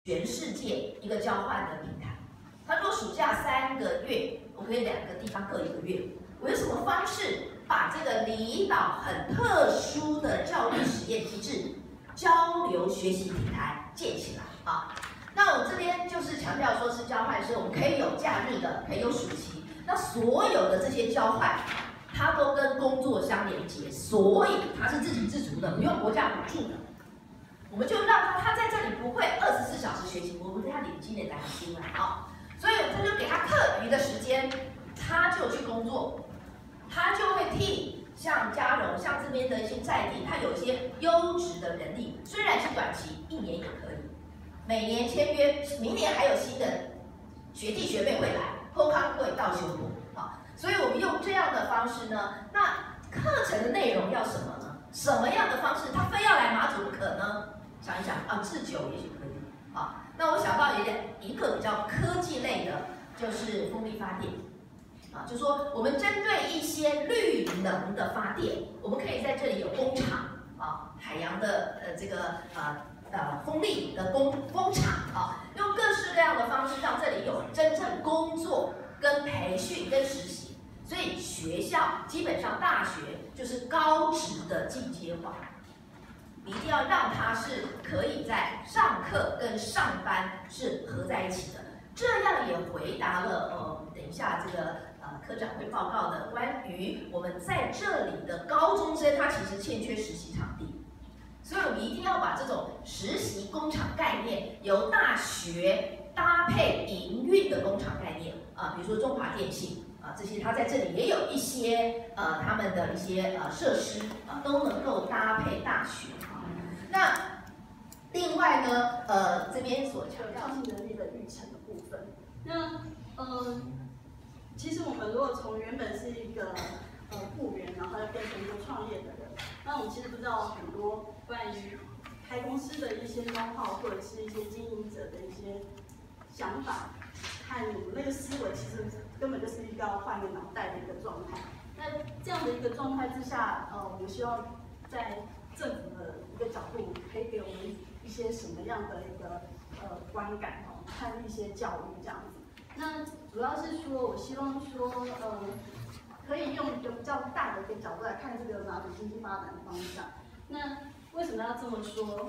全世界一个交换的平台。他说暑假3个月，我可以2个地方各1个月。我用什么方式把这个离岛很特殊的教育实验机制、交流学习平台建起来啊？那我这边就是强调说是交换，是我们可以有假日的，可以有暑期。那所有的这些交换，它都跟工作相连接，所以它是自给自足的，不用国家补助的。我们就让他在这里不会24小时学习，我们给他领经验来进来啊。所以这就给他课余的时间，他就去工作，他就会替像嘉荣、像这边的一些在地，他有一些优质的人力，虽然是短期，1年也可以，每年签约，明年还有新的学弟学妹会来，后康会到修补啊。所以我们用这样的方式呢，那课程的内容要什么呢？什么样的方式？他非要来马祖不可呢？想一想啊，制酒也许可以啊。那我想到一个比较科技类的，就是风力发电啊，就说我们针对一些绿能的发电，我们可以在这里有工厂啊，海洋的这个风力的工厂啊，用各式各样的方式让这里有真正工作跟培训跟实习。所以学校基本上大学就是高职的进阶化。一定要让它是可以在上课跟上班是合在一起的，这样也回答了等一下这个科长会报告的关于我们在这里的高中生，他其实欠缺实习场地，所以我们一定要把这种实习工厂概念由大学搭配营运的工厂概念比如说中华电信这些，它在这里也有一些他们的一些设施都能够搭配大学。那另外呢，这边所强调创新能力的育成的部分。那其实我们如果从原本是一个雇员，然后要变成一个创业的人，那我们其实不知道很多关于开公司的一些know-how，或者是一些经营者的一些想法，和我们那个思维，其实根本就是一个要换一个脑袋的一个状态。那这样的一个状态之下，我们希望在政府的一个角度，可以给我们一些什么样的一个观感和一些教育这样子。那主要是说，我希望说，可以用一个比较大的一个角度来看这个马祖经济发展的方向。那为什么要这么说？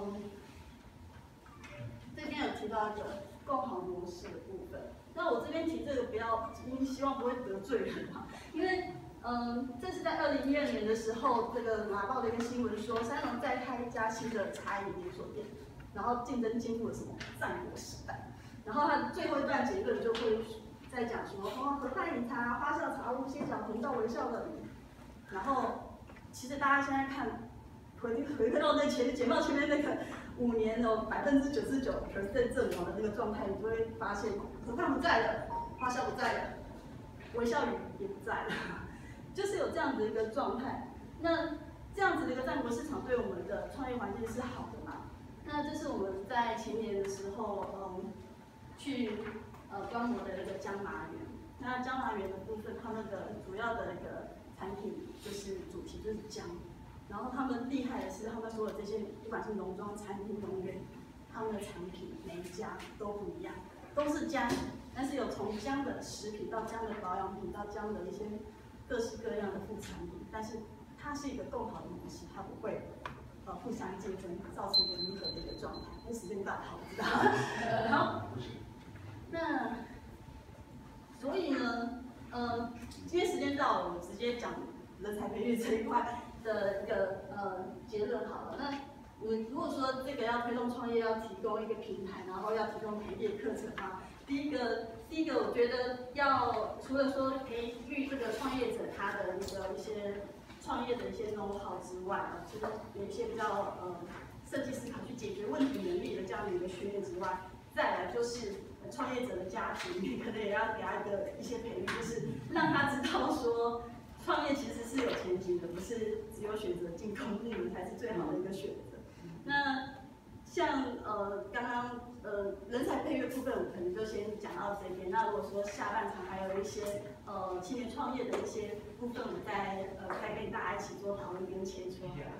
这边有提到一个共好模式的部分。那我这边提这个不要，希望不会得罪人啊，因为。这是在2012年的时候，这个马报的一个新闻说，三农再开一家新的茶饮连锁店，然后竞争进入了什么战国时代。然后他最后一段结论就会在讲说，河畔饮茶、花笑茶屋、谢小婷到微笑的你。然后其实大家现在看，回归到那简报前面那个5年的99%阵亡的那个状态，你就会发现，河畔不在了，花笑不在了，微笑语也不在了。就是有这样子的一个状态，那这样子的一个战国市场对我们的创业环境是好的嘛？那这是我们在前年的时候，去观摩的一个江麻园。那江麻园的部分，他们的主要的一个产品就是主题就是姜，然后他们厉害的是，他们所有这些不管是农庄、餐厅、农园，他们的产品每一家都不一样，都是姜，但是有从姜的食品到姜的保养品到姜的一些。各式各样的副产品，但是它是一个更好的模式，它不会互相竞争，造成一个弥合的一个状态。那时间到，好，知道。好，那所以呢，今天时间到了，我直接讲人才培育这一块的一个结论好了。那我们如果说这个要推动创业，要提供一个平台，然后要提供培业课程第一个，我觉得要除了说培育这个创业者他的一些创业的一些know-how之外其实有一些比较设计思考去解决问题能力的这样的一个训练之外，再来就是创业者的家庭，你可能也要给他一些培育，就是让他知道说创业其实是有前景的，不是只有选择进公部门才是最好的一个选择。那像刚刚人才培育部分，我可能就先讲到这边。那如果说下半场还有一些青年创业的一些部分，我再跟大家一起做讨论跟切磋。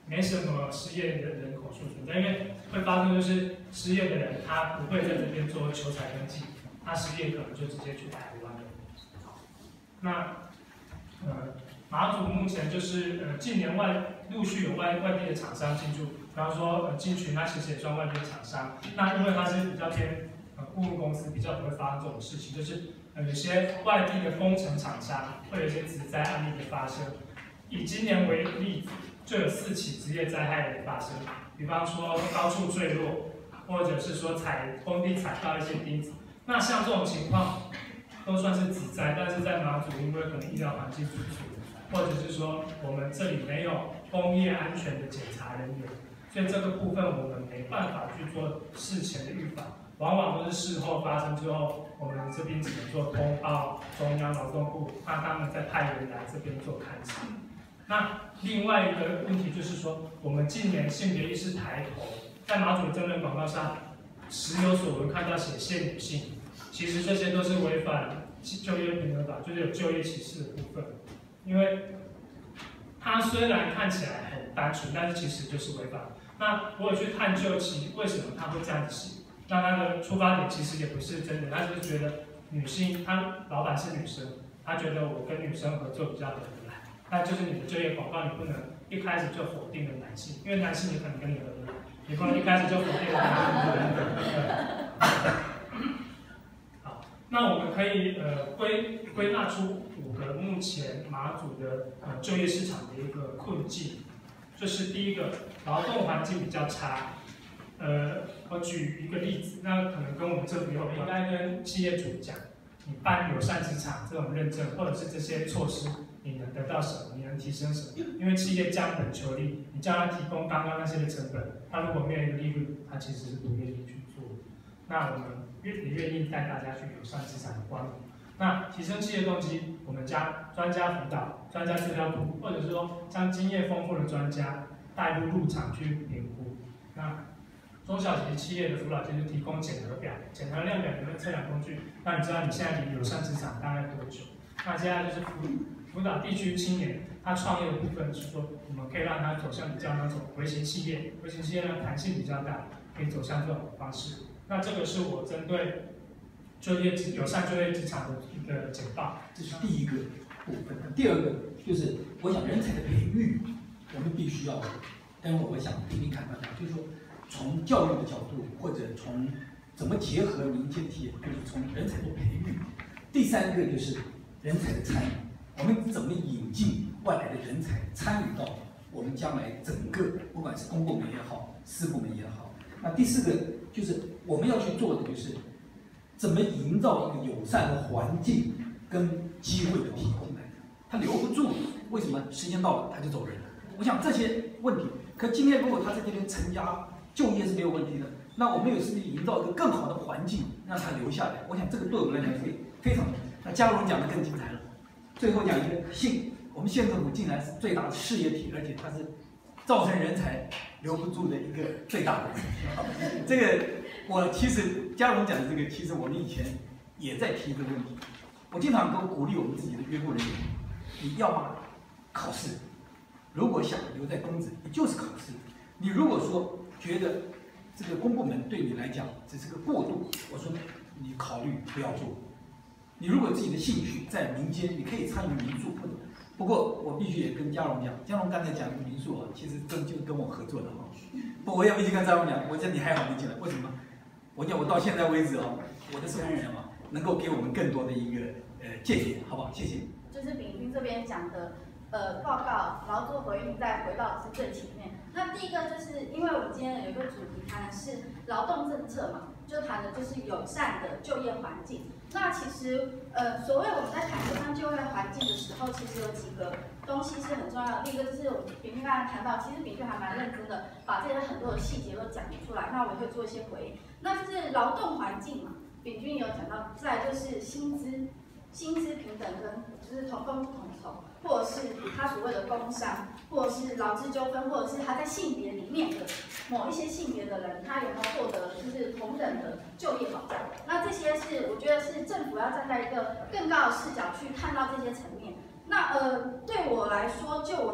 没什么失业的人口数存在，因为会发生就是失业的人他不会在这边做求财登记，他失业可能就直接去台湾了。那马祖目前就是近年陆续有外地的厂商进驻，比方说金群，它其实也算外地的厂商。那因为它是比较偏顾问公司，比较不会发生这种事情，就是有些外地的工程厂商会有一些职灾案例的发生。以今年为例，就有4起职业灾害的发生，比方说高处坠落，或者是说工地踩到一些钉子。那像这种情况都算是职灾，但是在马祖因为可能医疗环境不足，或者是说我们这里没有工业安全的检查人员，所以这个部分我们没办法去做事前的预防，往往都是事后发生之后，我们这边只能做通报中央劳动部，让他们再派人来这边做勘察。那另外一个问题就是说，我们近年性别意识抬头，在马祖的真人广告上时有所闻看到写限女性，其实这些都是违反就业平等法，就是有就业歧视的部分。因为它虽然看起来很单纯，但是其实就是违法。那我有去探究其为什么他会这样子写，那他的出发点其实也不是真的，他就是觉得女性，他老板是女生，他觉得我跟女生合作比较合得来，那就是你的就业广告你不能一开始就否定了男性，因为男性也可能跟你合得来，你不能一开始就否定了男性。好，那我们可以归纳出5个目前马祖的就业市场的一个困境。这是第一个，劳动环境比较差。我举一个例子，那可能跟我们政府有关，应该跟企业主讲，你办友善职场这种认证，或者是这些措施，你能得到什么？你能提升什么？因为企业降本求利，你叫他提供刚刚那些的成本，他如果没有一个利润，他其实是不愿意去做。那我们也愿意带大家去友善职场的观念。那提升企业动机，我们将专家辅导、专家资料库，或者是说将经验丰富的专家带入场去评估。那中小型企业的辅导就是提供检核表、检核量表里面测量工具，让你知道你现在离友善职场大概多久。那接下来就是辅导地区青年他创业的部分，是说我们可以让他走向比较那种微型企业，微型企业呢弹性比较大，可以走向这种方式。那这个是我针对友善就业职场的一个简报， 这是第一个部分。第二个就是我想人才的培育，我们必须要，但是我想听听看大家，就是说从教育的角度，或者从怎么结合民间企业，就是从人才的培育。第三个就是人才的参与，我们怎么引进外来的人才参与到我们将来整个，不管是公部门也好，私部门也好。那第四个就是我们要去做的就是怎么营造一个友善的环境跟机会的提供来，他留不住，为什么时间到了他就走人了？我想这些问题，可今天如果他在这边成家就业是没有问题的，那我们有是不是营造一个更好的环境让他留下来？我想这个对我们来讲是非常。那嘉荣讲的更精彩了，最后讲一个我们县政府竟然是最大的事业体，而且它是造成人才留不住的一个最大的。这个我其实嘉荣讲的这个，其实我们以前也在提这个问题。我经常都鼓励我们自己的约雇人员，你要么考试，如果想留在公职，你就是考试。你如果说觉得这个公部门对你来讲只是个过渡，我说你考虑不要做。你如果有自己的兴趣在民间，你可以参与民宿。不过我必须也跟嘉荣讲，嘉荣刚才讲的民宿啊，其实就是跟我合作的哈。不，我也必须跟嘉荣讲，我觉得你还好没进来，为什么？我讲我到现在为止哦，我的受益人啊，能够给我们更多的一个见解，好不好？谢谢。 就是秉军这边讲的报告，然后做回应，再回到是最前面。那第一个就是因为我们今天有一个主题谈的是劳动政策嘛，就谈的就是友善的就业环境。那其实所谓我们在谈友善就业环境的时候，其实有几个东西是很重要的。第一个就是我秉军刚才谈到，其实秉军还蛮认真的，把这些很多的细节都讲出来。那我会做一些回应。那就是劳动环境嘛，秉军有讲到，再来就是薪资平等跟就是同工不同酬，或者是他所谓的工伤，或者是劳资纠纷，或者是他在性别里面的某一些性别的人，他有没有获得就是同等的就业保障？那这些是我觉得是政府要站在一个更高的视角去看到这些层面。那对我来说，就我自己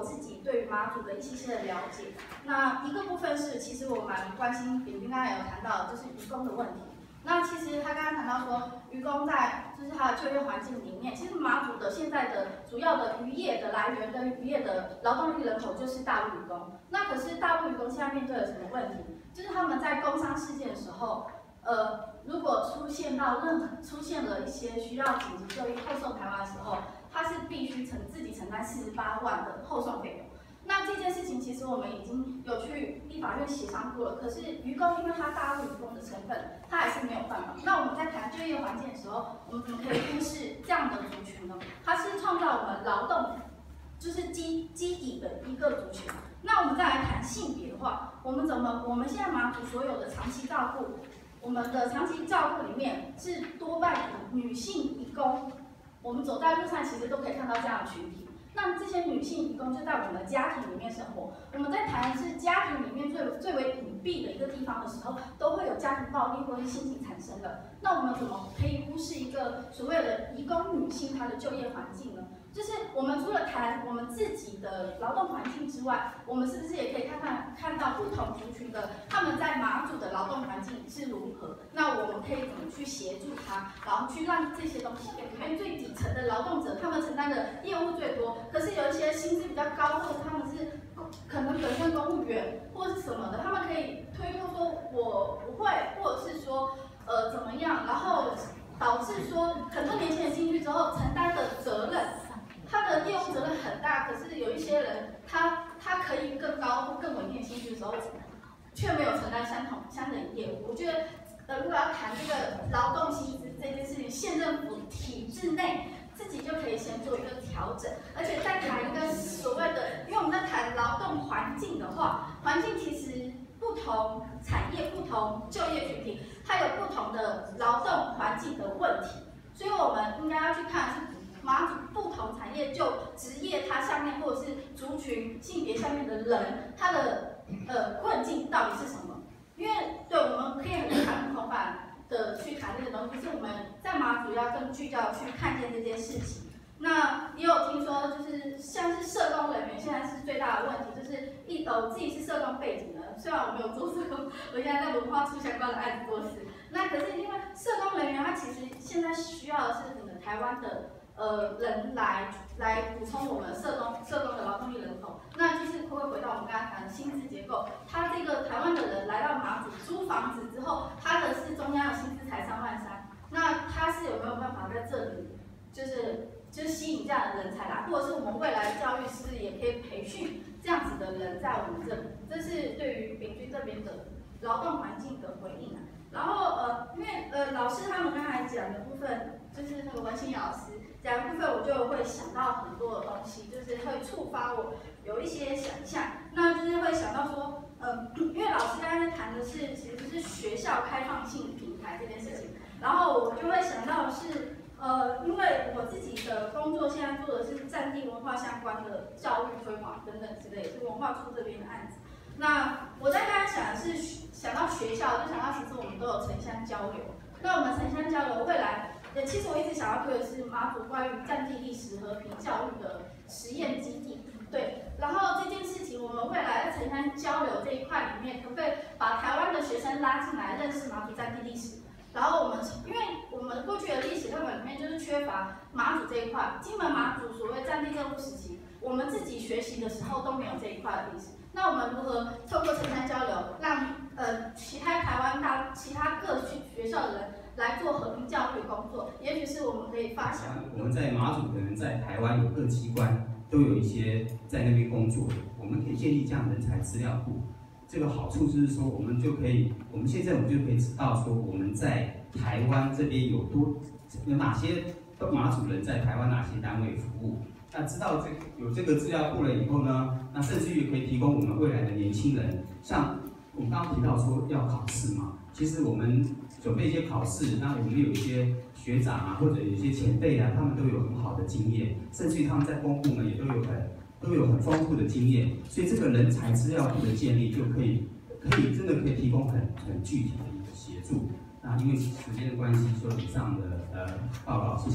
对于马祖的一些的了解。那一个部分是，其实我蛮关心，秉彬刚才有谈到，就是渔工的问题。那其实他刚刚谈到说，渔工在就是他的就业环境里面，其实马祖的现在的主要的渔业的来源跟渔业的劳动力人口就是大陆渔工。那可是大陆渔工现在面对了什么问题？就是他们在工伤事件的时候，如果出现了一些需要紧急就医后送台湾的时候，他是必须自己承担48万的后送费用。那这件事情其实我们已经有去立法院协商过了，可是渔工因为他大陆渔工的身份，他还是没有办法。那我们在谈就业环境的时候，我们怎么可以忽视这样的族群呢？它是创造我们劳动就是基底的一个族群。那我们再来谈性别的话，我们现在马祖所有的长期照顾，我们的长期照顾里面是多半以女性移工，我们走在路上其实都可以看到这样的群体。那这些女性移工就在我们的家庭里面生活。我们在谈的是家庭里面最为隐蔽的一个地方的时候，都会有家庭暴力或是性侵产生的。那我们怎么可以忽视一个所谓的移工女性她的就业环境呢？就是我们除了谈我们自己的劳动环境之外，我们是不是也可以看到不同族群的他们在马祖的劳动环境是如何？那我们可以怎么去协助他，然后去让这些东西里面最底层的劳动者，他们承担的业务最多，可是有一些薪资比较高，或者他们是可能本身公务员或是什么的，他们可以推脱说我不会，或者是说怎么样，然后导致说很多年轻人进去之后承担的责任。他的业务责任很大，可是有一些人，他可以更高或更稳定的薪资的时候，却没有承担相等的业务。我觉得，如果要谈这个劳动薪资这件事情，县政府体制内自己就可以先做一个调整，而且再谈一个所谓的，因为我们在谈劳动环境的话，环境其实不同产业、不同就业群体，它有不同的劳动环境的问题，所以我们应该要去看是。马祖不同产业就职业它下面或者是族群性别下面的人，他的困境到底是什么？因为对我们可以很谈不同版的去谈这个东西，就是我们在马祖要更聚焦去看见这件事情。那也有听说，就是像是社工人员现在是最大的问题，就是我自己是社工背景的，虽然我没有做社工，我现在在文化处相关的案子做事。那可是因为社工人员他其实现在需要的是我们台湾的。人来补充我们社工的劳动力人口，那就是会回到我们刚才谈的薪资结构。他这个台湾的人来到马祖租房子之后，他的是中央的薪资才3万3，那他是有没有办法在这里，就是吸引这样的人才来，或者是我们未来的教育是不是也可以培训这样子的人在我们这里？这是对于秉均这边的劳动环境的回应啊。然后因为老师他们刚才讲的部分，就是那个文心老师。讲的部分我就会想到很多的东西，就是会触发我有一些想象，那就是会想到说，因为老师刚才谈的是其实是学校开放性平台这件事情，然后我就会想到是，因为我自己的工作现在做的是战地文化相关的教育推广等等之类，是文化处这边的案子。那我在刚才想的是想到学校，就想到其实我们都有城乡交流，那我们城乡交流未来。其实我一直想要推的是马祖关于战地历史和平教育的实验基地，对。然后这件事情，我们未来在城乡交流这一块里面，可不可以把台湾的学生拉进来认识马祖战地历史？然后因为我们过去的历史课本里面就是缺乏马祖这一块，金门马祖所谓战地政务时期，我们自己学习的时候都没有这一块的历史。那我们如何透过城乡交流，让其他台湾其他各学校的人来做和平教育工作？也许是我们可以发想。 我们在马祖可能在台湾有各机关都有一些在那边工作，我们可以建立这样人才资料库。这个好处就是说，我们现在就可以知道说，我们在台湾这边有哪些马祖人在台湾哪些单位服务。那知道有这个资料库了以后呢，那甚至于可以提供我们未来的年轻人，像我们刚刚提到说要考试嘛，其实我们准备一些考试，那我们有一些学长啊，或者有一些前辈啊，他们都有很好的经验，甚至于他们在公部门也都有很丰富的经验，所以这个人才资料库的建立就可以真的可以提供很具体的一个协助。那因为时间的关系，说以上的报告，谢谢。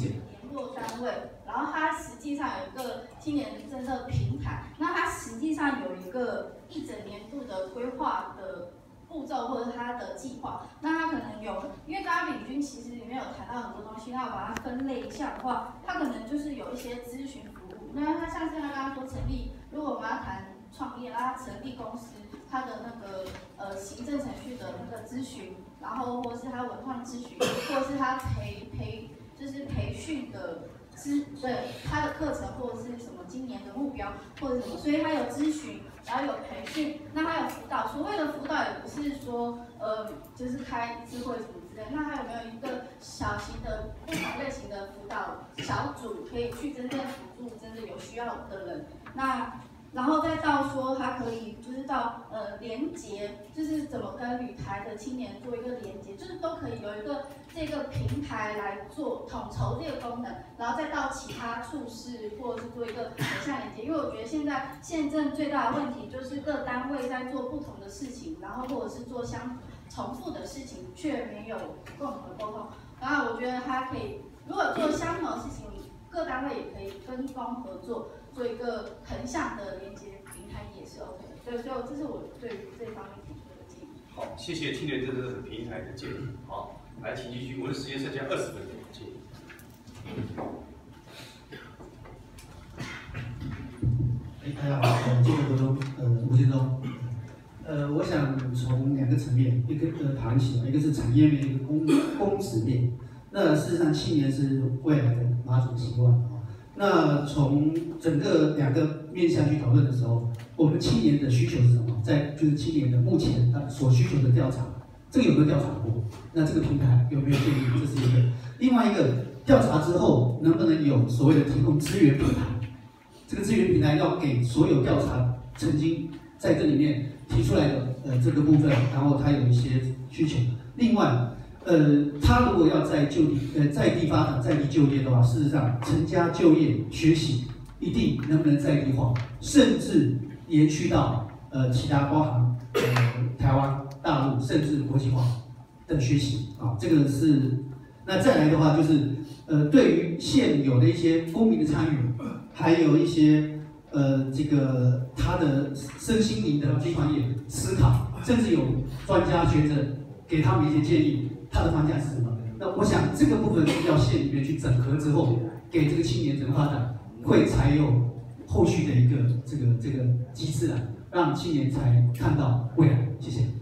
作单位，然后它实际上有一个青年政策平台，那它实际上有一个一整年度的规划的步骤或者它的计划，那它可能有，因为刚刚秉钧其实里面有谈到很多东西，那我把它分类一下的话，它可能就是有一些咨询服务，那它像是他刚刚说成立，如果我们要谈创业，那它成立公司，它的那个行政程序的那个咨询，然后或是它文创咨询，或者是它就是培训的对它的课程或者是什么今年的目标或者什么，所以它有咨询，然后有培训，那它有辅导。所谓的辅导也不是说就是开一次会什么之类，那它有没有一个小型的不同类型的辅导小组，可以去真正辅助真正有需要的人？那然后再到说它可以就是到连结，就是怎么跟旅台的青年做一个连结，就是都可以有一个这个平台来做统筹这个功能，然后再到其他处室或者是做一个横向连接。因为我觉得现在县政最大的问题就是各单位在做不同的事情，然后或者是做重复的事情，却没有共同的沟通。然后我觉得它可以，如果做相同的事情，各单位也可以分工合作。做一个横向的连接平台也是 OK 的，所以这是我对于这方面提出的建议。 好，谢谢青年政策平台的建议。好，来，请继续，我的时间剩下20分钟，谢谢。 大家好，这个活动吴建中，我想从2个层面，一个谈起，一个是产业面，一个公职面。那事实上，青年是未来的马祖希望啊。那从整个2个面向去讨论的时候，我们青年的需求是什么？就是青年的目前所需求的调查，这个有没有调查过？那这个平台有没有建立？这是一个。另外一个，调查之后能不能有所谓的提供资源平台？这个资源平台要给所有调查曾经在这里面提出来的这个部分，然后他有一些需求。另外，他如果要在地发展、在地就业的话，事实上成家就业、学习一定能不能在地化，甚至延续到其他包含台湾、大陆甚至国际化的学习啊，这个是。那再来的话就是对于现有的一些公民的参与，还有一些这个他的身心灵的这方面思考，甚至有专家学者给他们一些建议。它的方向是什么？那我想这个部分是要县里面去整合之后，给这个青年整个发展，会才有后续的一个这个机制啊，让青年才看到未来。谢谢。